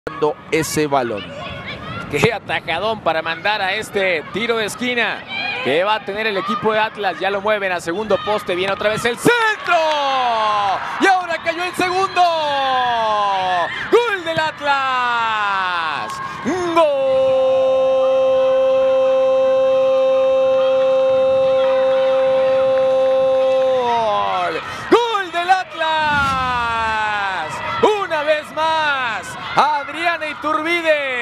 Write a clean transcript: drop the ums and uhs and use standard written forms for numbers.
ese balón. Qué atajadón para mandar a este tiro de esquina que va a tener el equipo de Atlas. Ya lo mueven a segundo poste. Viene otra vez el centro. Y ahora cayó el segundo. Gol del Atlas. Gol. Gol del Atlas. Una vez más, Adriana Iturbide